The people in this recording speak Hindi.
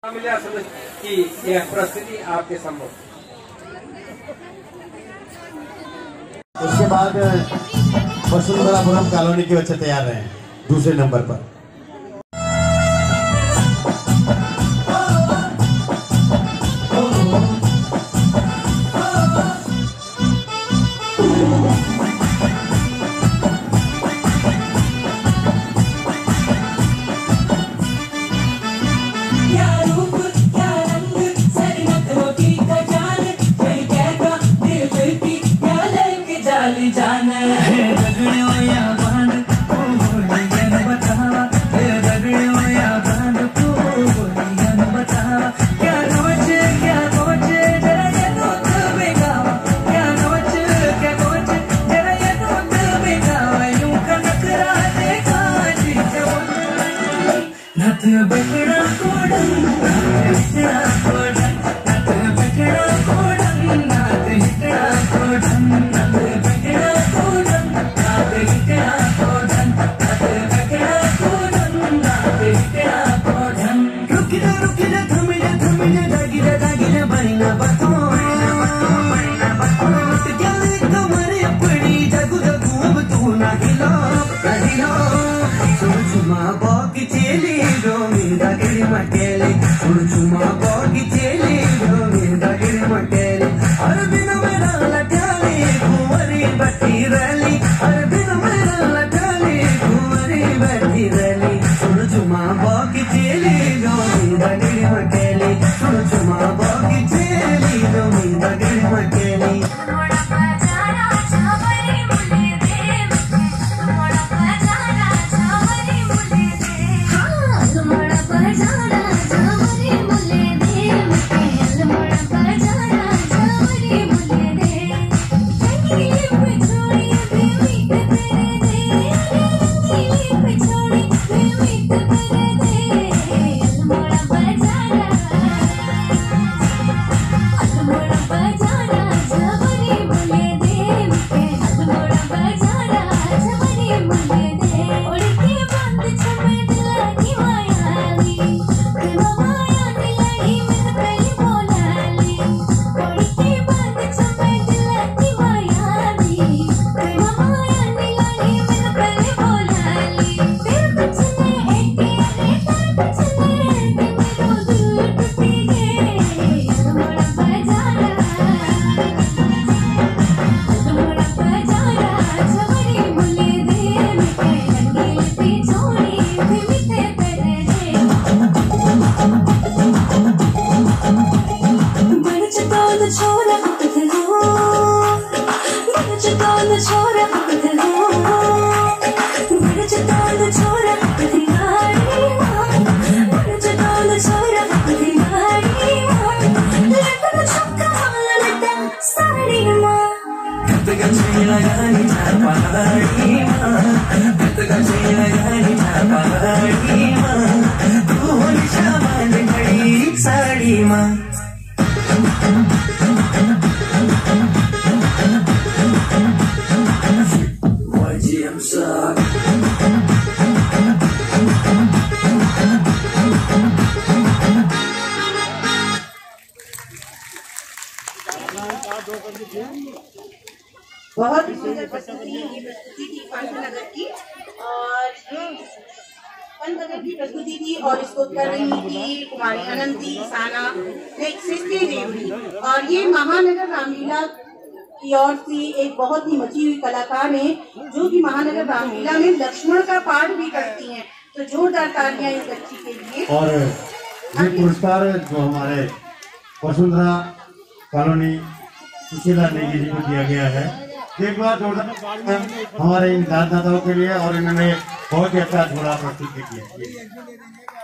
की यह परिस्थिति आपके संभव। उसके बाद वसुंधरापुरम कॉलोनी के बच्चे तैयार रहे दूसरे नंबर पर। बहुत सुंदर प्रस्तुति थी पांडुनगर की और पंतनगर की प्रस्तुति थी और इसको कर रही थी कुमारी अनंती साना सृष्टि देवी। और ये महानगर रामलीला की ओर से एक बहुत ही मची हुई कलाकार है जो कि महानगर रामलीला में लक्ष्मण का पाठ भी करती हैं। तो जोरदार तालियां इस बच्ची के लिए। और ये पुरस्कार जो हमारे वसुंधरा कॉलोनी सुशीला नेगी जी को दिया गया है। एक बार जोरदार हमारे इन दादाओं के लिए और इन्होंने बहुत ही अच्छा झोला प्रस्तुत किया।